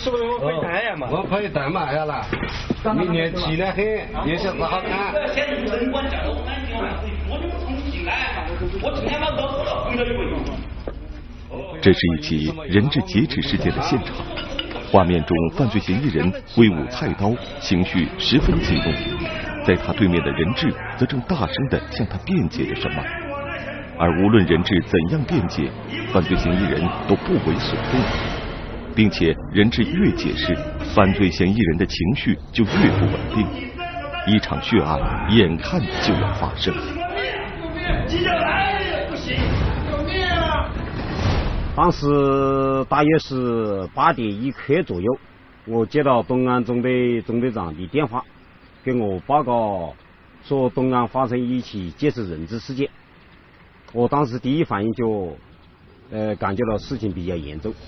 是不是我可以带呀嘛？ 我可以带嘛下来，明年气得很，也是好看。 现在人管教我感觉我就不重新来，我今天把刀走了，回头就不用。 这是一起人质劫持事件的现场，画面中犯罪嫌疑人挥舞菜刀，情绪十分激动，在他对面的人质则正大声地向他辩解着什么。而无论人质怎样辩解，犯罪嫌疑人都不为所动，并且人质越解释，犯罪嫌疑人的情绪就越不稳定，一场血案眼看就要发生。 当时大约是8点1刻左右，我接到东安中队中队长的电话，给我报告说东安发生一起劫持人质事件。我当时第一反应就感觉到事情比较严重。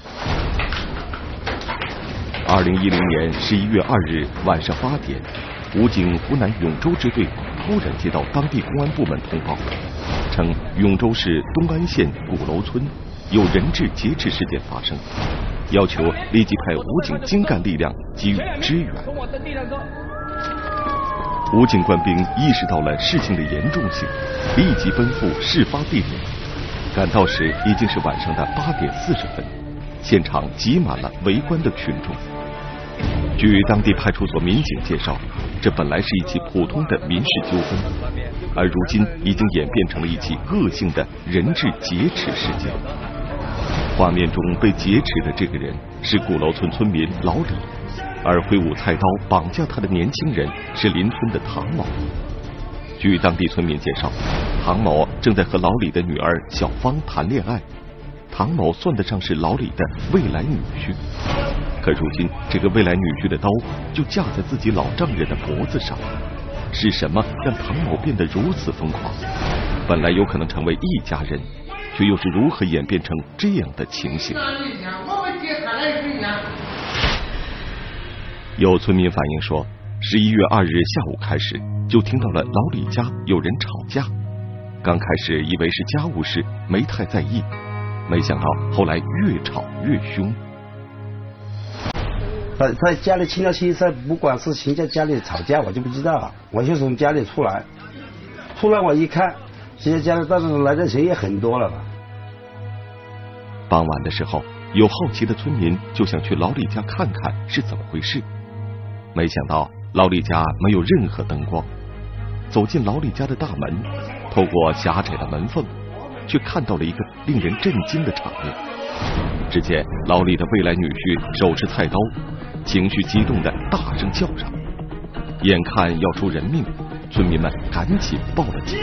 2010年11月2日晚上8点，武警湖南永州支队突然接到当地公安部门通报，称永州市东安县鼓楼村有人质劫持事件发生，要求立即派武警精干力量给予支援。武警官兵意识到了事情的严重性，立即奔赴事发地点。赶到时已经是晚上的8点40分，现场挤满了围观的群众。据当地派出所民警介绍，这本来是一起普通的民事纠纷，而如今已经演变成了一起恶性的人质劫持事件。画面中被劫持的这个人是鼓楼村村民老李，而挥舞菜刀绑架他的年轻人是邻村的唐某。据当地村民介绍，唐某正在和老李的女儿小芳谈恋爱，唐某算得上是老李的未来女婿。可如今这个未来女婿的刀就架在自己老丈人的脖子上，是什么让唐某变得如此疯狂？本来有可能成为一家人，却又是如何演变成这样的情形？有村民反映说，11月2日下午开始就听到了老李家有人吵架，刚开始以为是家务事，没太在意，没想到后来越吵越凶。 在家里听到亲戚，不管是亲戚家里吵架，我就不知道，我就从家里出来我一看，现在家里到处来的人也很多了吧。 傍晚的时候，有好奇的村民就想去老李家看看是怎么回事，没想到老李家没有任何灯光。走进老李家的大门，透过狭窄的门缝，却看到了一个令人震惊的场面。只见老李的未来女婿手持菜刀，情绪激动地大声叫嚷，眼看要出人命，村民们赶紧报了警。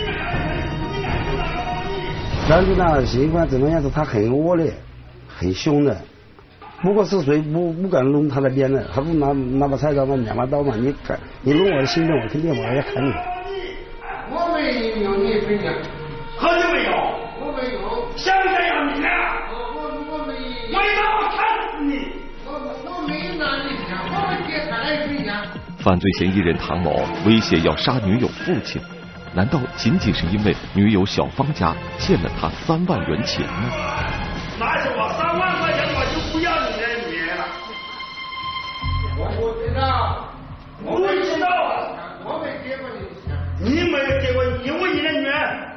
但是呢，尽管怎么样子，他很恶劣，很凶的。不过是谁不敢弄他的边的，他不拿把菜刀嘛，2把刀嘛，你弄我的心动，我肯定我要砍你。 我没有，你分享。 何止没有？ 我没有。 想不想要命啊？ 我没。 我一刀砍死你！ 我没拿你钱，我们爹他来分享。 犯罪嫌疑人唐某威胁要杀女友父亲，难道仅仅是因为女友小芳家欠了他3万元钱吗？ 那是我3万块钱，我就不要你的女了。 我不知道。 我不知道。 我没给过你钱。 你没有给过你问你的女儿。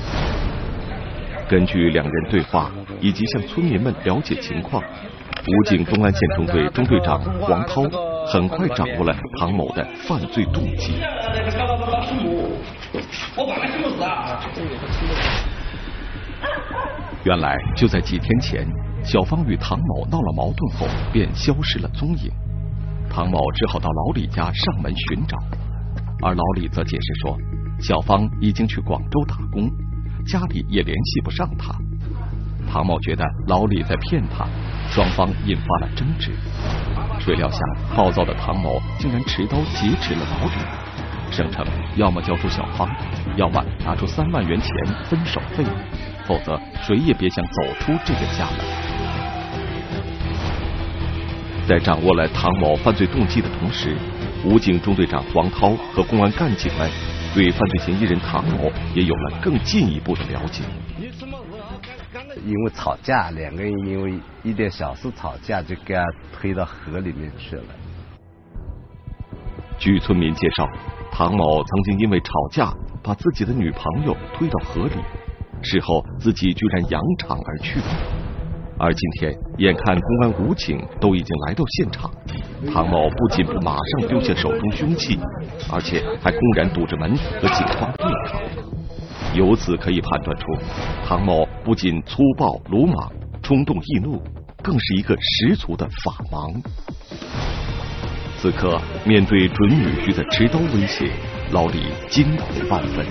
根据两人对话以及向村民们了解情况，武警东安县中队中队长黄涛很快掌握了唐某的犯罪动机。原来就在几天前，小芳与唐某闹了矛盾后便消失了踪影，唐某只好到老李家上门寻找，而老李则解释说，小芳已经去广州打工，家里也联系不上他。唐某觉得老李在骗他，双方引发了争执。谁料想暴躁的唐某竟然持刀劫持了老李，声称要么交出小芳，要么拿出3万元钱分手费，否则谁也别想走出这个家门。在掌握了唐某犯罪动机的同时，武警中队长黄涛和公安干警们对犯罪嫌疑人唐某也有了更进一步的了解。 因为吵架，两个人因为一点小事吵架，就给他推到河里面去了。 据村民介绍，唐某曾经因为吵架把自己的女朋友推到河里，事后自己居然扬长而去。而今天眼看公安武警都已经来到现场，唐某不仅不马上丢下手中凶器，而且还公然堵着门和警方对抗。由此可以判断出，唐某不仅粗暴鲁莽、冲动易怒，更是一个十足的法盲。此刻面对准女婿的持刀威胁，老李惊恐万分。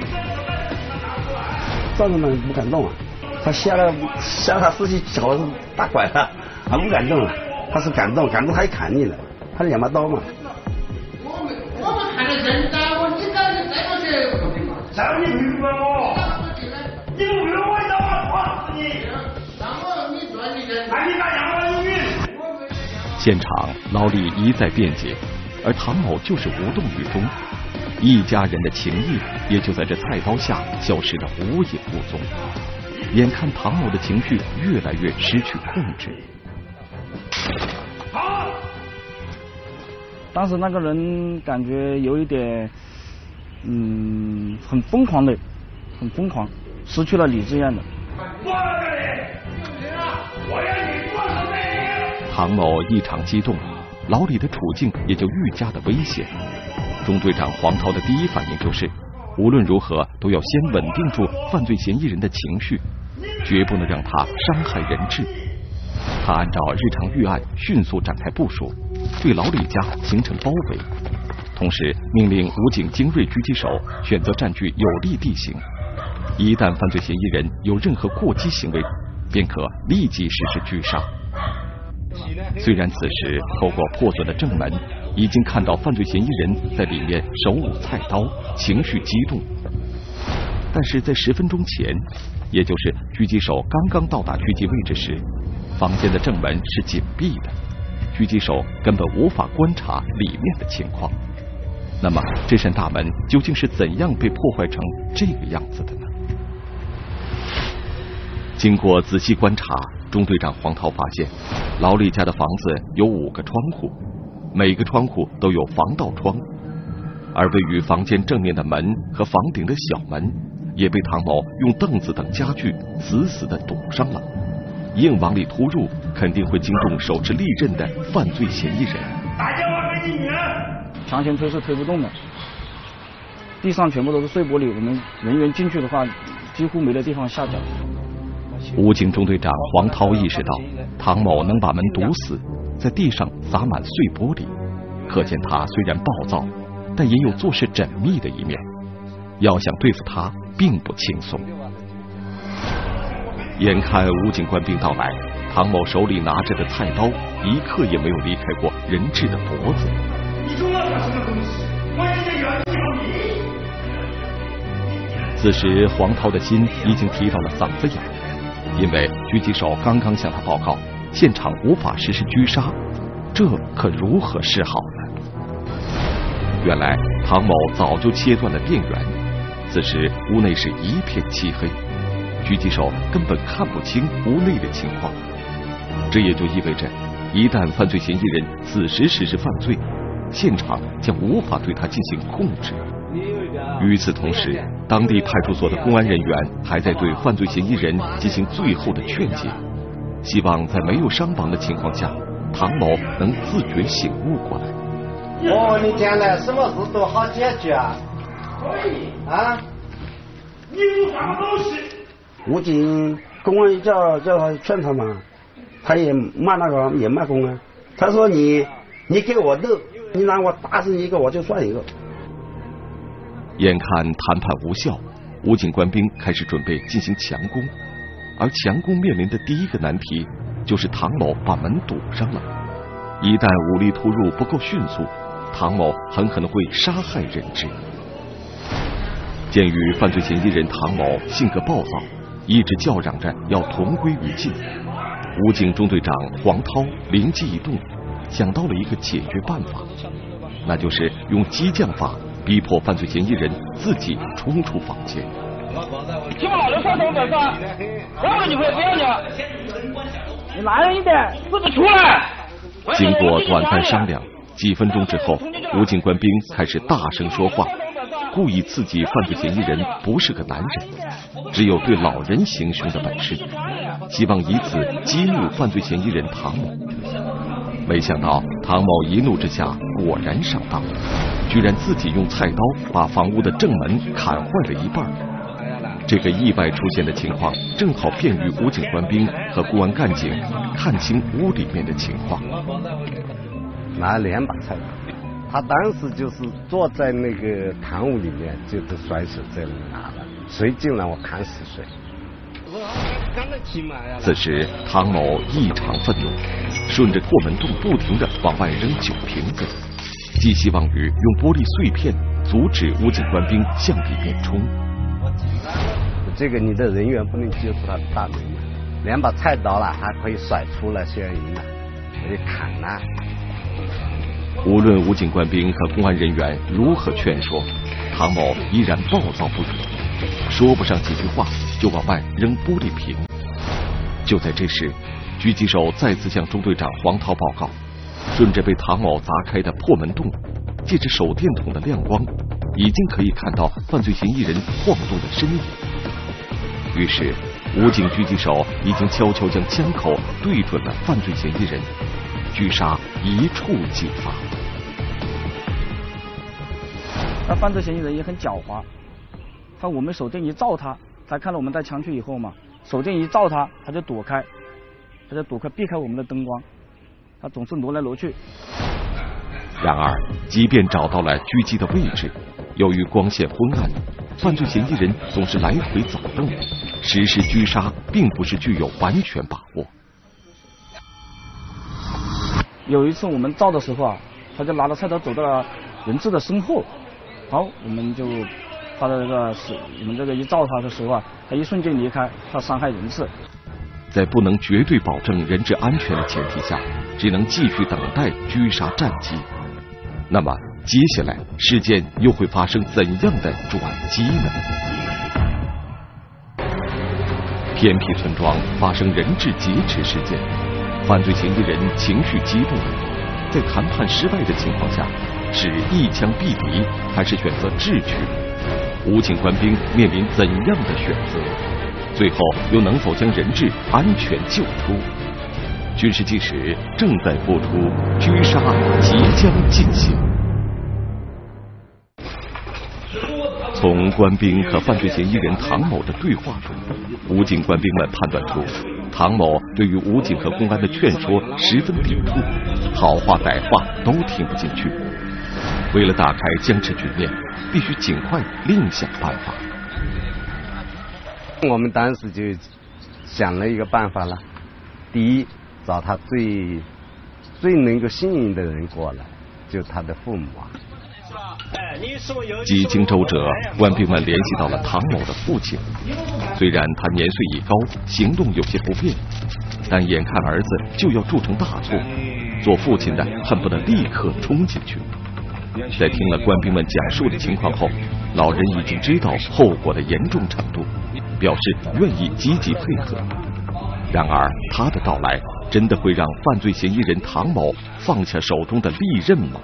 赵主任不敢动啊，他吓了自己脚打拐了，他不敢动了。他是敢动他也砍你了，他2把刀嘛。 我们看的人打我，你这再过去。 让你女朋友，你不给我刀，我死你！ 让我你赚你的， 那你敢让我女？ 现场老李一再辩解，而唐某就是无动于衷，一家人的情谊也就在这菜刀下消失得无影无踪。眼看唐某的情绪越来越失去控制， 当时那个人感觉有一点，很疯狂，失去了理智一样的。 唐某异常激动，老李的处境也就愈加的危险。中队长黄涛的第一反应就是，无论如何都要先稳定住犯罪嫌疑人的情绪，绝不能让他伤害人质。他按照日常预案迅速展开部署，对老李家形成包围，同时命令武警精锐狙击手选择占据有利地形，一旦犯罪嫌疑人有任何过激行为，便可立即实施狙杀。虽然此时透过破损的正门已经看到犯罪嫌疑人在里面手舞菜刀，情绪激动，但是在10分钟前，也就是狙击手刚刚到达狙击位置时，房间的正门是紧闭的，狙击手根本无法观察里面的情况。那么这扇大门究竟是怎样被破坏成这个样子的呢？经过仔细观察，中队长黄涛发现，老李家的房子有5个窗户，每个窗户都有防盗窗，而位于房间正面的门和房顶的小门也被唐某用凳子等家具死死地堵上了，硬往里突入，肯定会惊动手持利刃的犯罪嫌疑人。 打电话给你女儿。 强行推是推不动的，地上全部都是碎玻璃，我们人员进去的话，几乎没得地方下脚。 武警中队长黄涛意识到，唐某能把门堵死，在地上撒满碎玻璃，可见他虽然暴躁，但也有做事缜密的一面。要想对付他，并不轻松。眼看武警官兵到来，唐某手里拿着的菜刀一刻也没有离开过人质的脖子。 你中了什么东西？我今天要你！ 此时黄涛的心已经提到了嗓子眼，因为狙击手刚刚向他报告，现场无法实施狙杀，这可如何是好呢？原来唐某早就切断了电源，此时屋内是一片漆黑，狙击手根本看不清屋内的情况。这也就意味着，一旦犯罪嫌疑人此时实施犯罪，现场将无法对他进行控制。与此同时，当地派出所的公安人员还在对犯罪嫌疑人进行最后的劝解，希望在没有伤亡的情况下，唐某能自觉醒悟过来。 我问你将来什么事都好解决啊？ 可以啊？ 你有什么东西？ 武警公安叫他劝他嘛，他也骂也骂公安，他说你给我斗，你拿我打死一个我就算一个。 眼看谈判无效，武警官兵开始准备进行强攻，而强攻面临的第一个难题就是唐某把门堵上了。一旦武力突入不够迅速，唐某很可能会杀害人质。鉴于犯罪嫌疑人唐某性格暴躁，一直叫嚷着要同归于尽，武警中队长黄涛灵机一动，想到了一个解决办法，那就是用激将法逼迫犯罪嫌疑人自己冲出房间。 欺负老人上手本上，怪不得你会这样的。你男人一点，自己出来。 经过短暂商量，几分钟之后，武警官兵开始大声说话，故意刺激犯罪嫌疑人不是个男人，只有对老人行凶的本事，希望以此激怒犯罪嫌疑人唐某。没想到唐某一怒之下果然上当，居然自己用菜刀把房屋的正门砍坏了一半。这个意外出现的情况，正好便于武警官兵和公安干警看清屋里面的情况。 拿2把菜刀，他当时就是坐在那个堂屋里面，就是甩手这样拿了，谁进来我砍死谁。 此时唐某异常愤怒，顺着破门洞不停地往外扔酒瓶子，寄希望于用玻璃碎片阻止武警官兵向里面冲。 这个你的人员不能接触他的大门，2把菜刀了还可以甩出来嫌疑了，可以砍了。 无论武警官兵和公安人员如何劝说，唐某依然暴躁不已，说不上几句话就往外扔玻璃瓶。就在这时，狙击手再次向中队长黄涛报告，顺着被唐某砸开的破门洞，借着手电筒的亮光，已经可以看到犯罪嫌疑人晃动的身影。于是武警狙击手已经悄悄将枪口对准了犯罪嫌疑人，狙杀一触即发。 那犯罪嫌疑人也很狡猾，看我们手电一照他看到我们带枪去以后嘛，手电一照他就躲开，避开我们的灯光，他总是挪来挪去。 然而即便找到了狙击的位置，由于光线昏暗，犯罪嫌疑人总是来回走动，实施狙杀并不是具有完全把握。 有一次我们照的时候啊，他就拿着菜刀走到了人质的身后，好，我们就他的我们这个一照他的时候啊，他一瞬间离开，他伤害人质。 在不能绝对保证人质安全的前提下，只能继续等待狙杀战机。那么接下来事件又会发生怎样的转机呢？偏僻村庄发生人质劫持事件，犯罪嫌疑人情绪激动，在谈判失败的情况下，是一枪毙敌还是选择智取？武警官兵面临怎样的选择？最后又能否将人质安全救出？军事纪实正在播出，狙杀即将进行。从官兵和犯罪嫌疑人唐某的对话中，武警官兵们判断出唐某对于武警和公安的劝说十分抵触，好话歹话都听不进去。为了打开僵持局面，必须尽快另想办法。 我们当时就想了一个办法了，第一，找他最能够信任的人过来，就他的父母啊。 几经周折，官兵们联系到了唐某的父亲。虽然他年岁已高，行动有些不便，但眼看儿子就要铸成大错，做父亲的恨不得立刻冲进去。在听了官兵们讲述的情况后，老人已经知道后果的严重程度，表示愿意积极配合。然而他的到来真的会让犯罪嫌疑人唐某放下手中的利刃吗？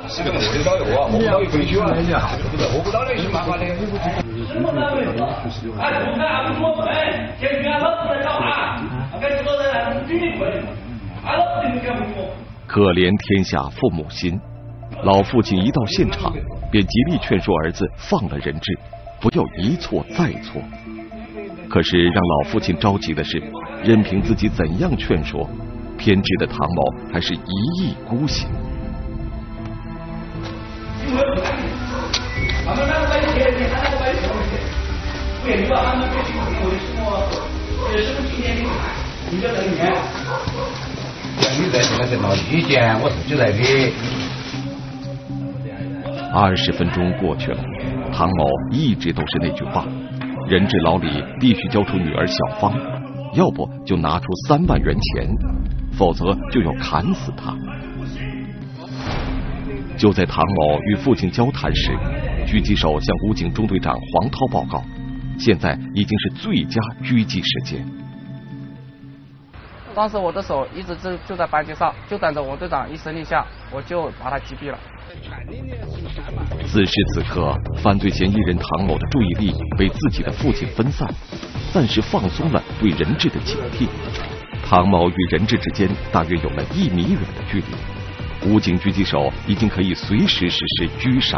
可怜天下父母心，老父亲一到现场便极力劝说儿子放了人质，不要一错再错。可是让老父亲着急的是，任凭自己怎样劝说，偏执的唐某还是一意孤行。20分钟过去了，唐某一直都是那句话，人质牢里必须交出女儿小芳，要不就拿出3万元钱，否则就要砍死他。就在唐某与父亲交谈时，狙击手向武警中队长黄涛报告， 现在已经是最佳狙击时间。 当时我的手一直就在扳机上，就等着我队长一声令下，我就把他击毙了。 此时此刻，犯罪嫌疑人唐某的注意力被自己的父亲分散，暂时放松了对人质的警惕。唐某与人质之间大约有了1米远的距离，武警狙击手已经可以随时实施狙杀。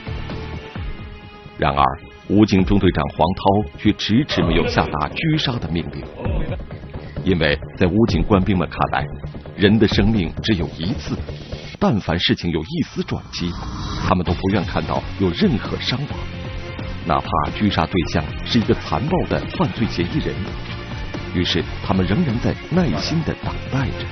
然而，武警中队长黄涛却迟迟没有下达狙杀的命令。因为在武警官兵们看来，人的生命只有一次，但凡事情有一丝转机，他们都不愿看到有任何伤亡，哪怕狙杀对象是一个残暴的犯罪嫌疑人。于是他们仍然在耐心地等待着。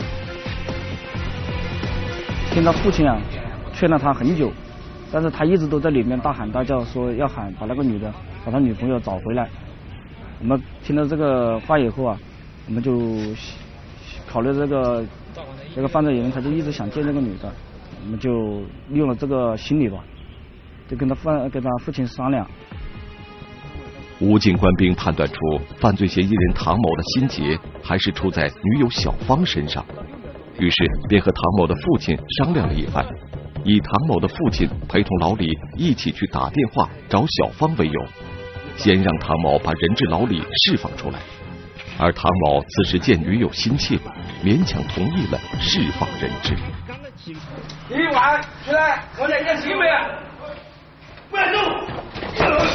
听到父亲劝了他很久，但是他一直都在里面大喊大叫，说要喊把那个女的，把他女朋友找回来。我们听到这个话以后我们就考虑这个犯罪人，他就一直想见这个女的，我们就用了这个心理吧，就跟他父亲商量。 武警官兵判断出犯罪嫌疑人唐某的心结还是出在女友小芳身上，于是便和唐某的父亲商量了一番，以唐某的父亲陪同老李一起去打电话找小芳为由，先让唐某把人质老李释放出来。而唐某此时见女友心切，勉强同意了释放人质。 一晚起来，我在这行没有？不要动！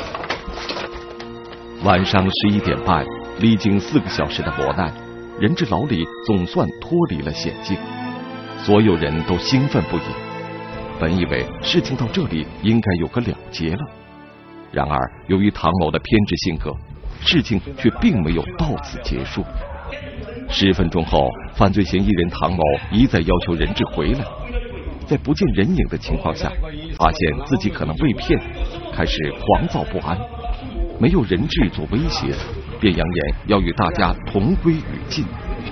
晚上11点半，历经4个小时的磨难，人质老李总算脱离了险境，所有人都兴奋不已。本以为事情到这里应该有个了结了，然而由于唐某的偏执性格，事情却并没有到此结束。10分钟后，犯罪嫌疑人唐某一再要求人质回来，在不见人影的情况下，发现自己可能被骗，开始狂躁不安。没有人质做威胁，便扬言要与大家同归于尽。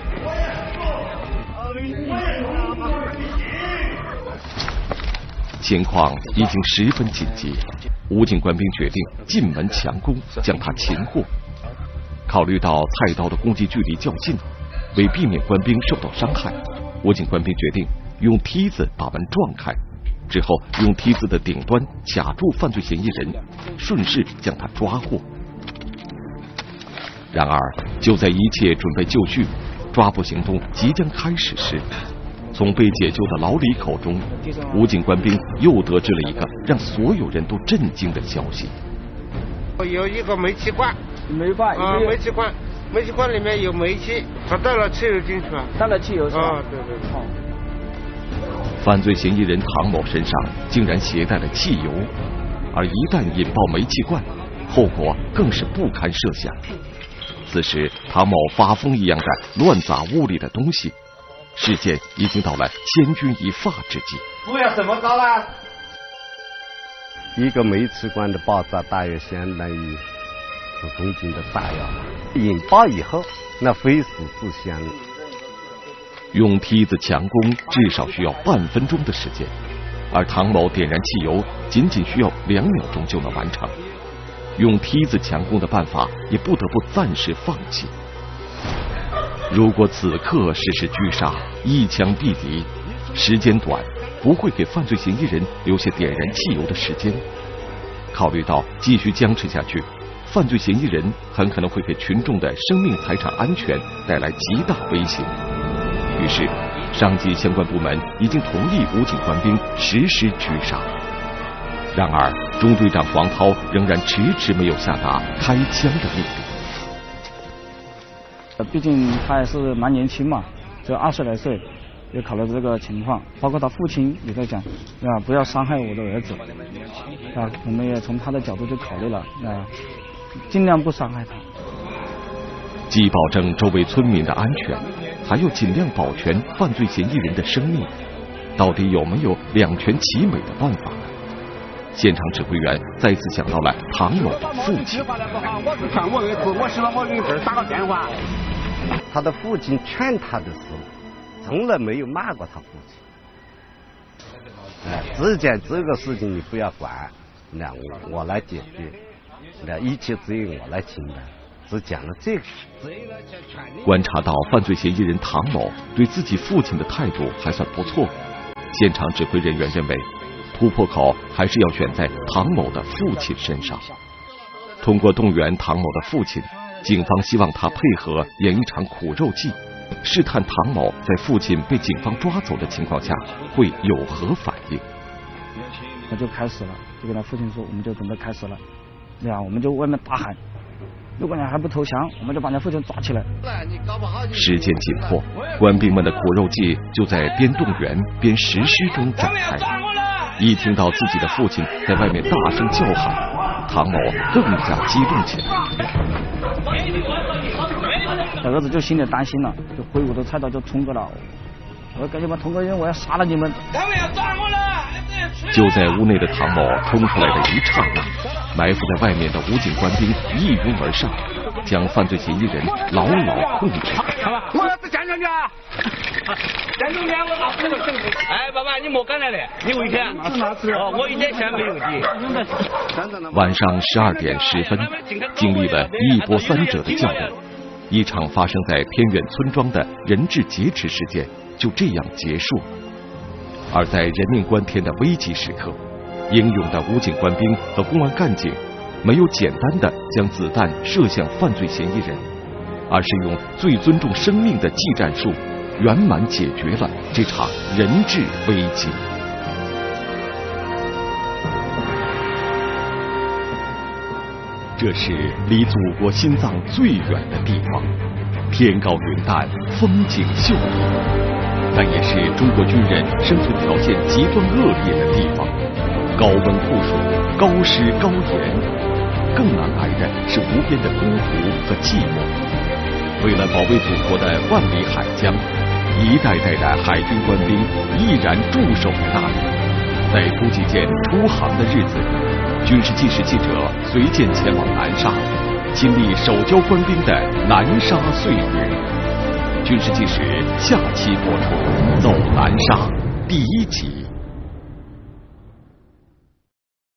情况已经十分紧急，武警官兵决定进门强攻，将他擒获。考虑到菜刀的攻击距离较近，为避免官兵受到伤害，武警官兵决定用梯子把门撞开，之后用梯子的顶端卡住犯罪嫌疑人，顺势将他抓获。然而，就在一切准备就绪，抓捕行动即将开始时，从被解救的老李口中，武警官兵又得知了一个让所有人都震惊的消息： 有一个煤气罐， 煤气罐里面有煤气，他带了汽油进去了， 带了汽油是吧？ 对。 犯罪嫌疑人唐某身上竟然携带了汽油，而一旦引爆煤气罐，后果更是不堪设想。此时，唐某发疯一样的乱砸屋里的东西，事件已经到了千钧一发之际。 不要这么高了。 一个煤气罐的爆炸大约相当于10公斤的炸药，引爆以后，那非死自相。 用梯子强攻至少需要半分钟的时间，而唐某点燃汽油仅需要2秒钟就能完成。用梯子强攻的办法也不得不暂时放弃。如果此刻实施狙杀，一枪毙敌，时间短，不会给犯罪嫌疑人留下点燃汽油的时间。考虑到继续僵持下去，犯罪嫌疑人很可能会给群众的生命财产安全带来极大威胁。于是，上级相关部门已经同意武警官兵实施狙杀。然而，中队长黄涛仍然迟迟没有下达开枪的命令。 毕竟他也是蛮年轻嘛，只有20来岁，也考虑这个情况，包括他父亲也在讲，不要伤害我的儿子，我们也从他的角度就考虑了，尽量不伤害他。 既保证周围村民的安全，还要尽量保全犯罪嫌疑人的生命，到底有没有两全其美的办法？现场指挥员再次想到了唐某的父亲。 我给这儿打个电话。他的父亲劝他的时候，从来没有骂过他父亲。只讲这个事情你不要管，我来解决。 那一切只有我来承担，只讲了这个。 观察到犯罪嫌疑人唐某对自己父亲的态度还算不错，现场指挥人员认为，突破口还是要选在唐某的父亲身上。通过动员唐某的父亲，警方希望他配合演一场苦肉计，试探唐某在父亲被警方抓走的情况下会有何反应。 那就开始了，就跟他父亲说，我们就准备开始了。对啊，我们就外面大喊，如果你还不投降，我们就把你父亲抓起来。 时间紧迫，官兵们的苦肉计就在边动员边实施中展开。一听到自己的父亲在外面大声叫喊，唐某更加激动起来。 小儿子就心里担心了，就挥舞着菜刀就冲过来，我说赶紧把同伙人，我要杀了你们！他们要抓我了！ 就在屋内的唐某冲出来的一刹那，埋伏在外面的武警官兵一拥而上，将犯罪嫌疑人牢牢控制。 我是站上去啊！站中间，我拿这个证据。哎，爸爸，你莫赶来了，你危险。哦，我一点钱没有的。 晚上12点10分，经历了一波三折的较量，一场发生在偏远村庄的人质劫持事件就这样结束。而在人命关天的危急时刻，英勇的武警官兵和公安干警没有简单的将子弹射向犯罪嫌疑人，而是用最尊重生命的技战术，圆满解决了这场人质危机。这是离祖国心脏最远的地方，天高云淡，风景秀丽。但也是中国军人生存条件极端恶劣的地方，高温酷暑，高湿高盐，更难挨的是无边的孤独和寂寞。为了保卫祖国的万里海疆，一代代的海军官兵毅然驻守在那里。在补给舰出航的日子里，军事纪实记者随舰前往南沙，亲历守交官兵的南沙岁月。军事纪实下期播出，走南沙第1集。